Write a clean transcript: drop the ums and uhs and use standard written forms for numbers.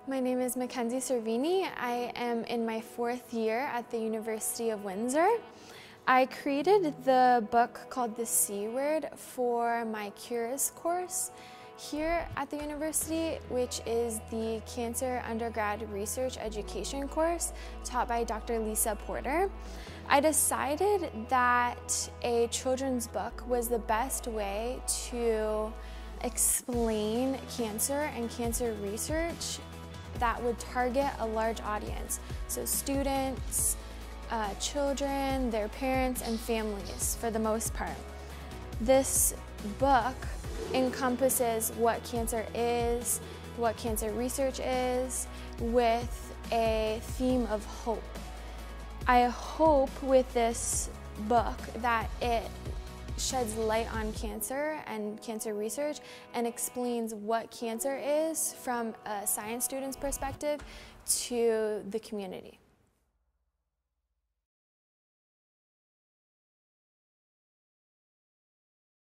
My name is Mckenzie Cervini. I am in my 4th year at the University of Windsor. I created the book called The C Word for my Cures course here at the university, which is the Cancer Undergrad Research Education course taught by Dr. Lisa Porter. I decided that a children's book was the best way to explain cancer and cancer research that would target a large audience. So students, children, their parents, and families for the most part. This book encompasses what cancer is, what cancer research is, with a theme of hope. I hope with this book that it sheds light on cancer and cancer research and explains what cancer is from a science student's perspective to the community.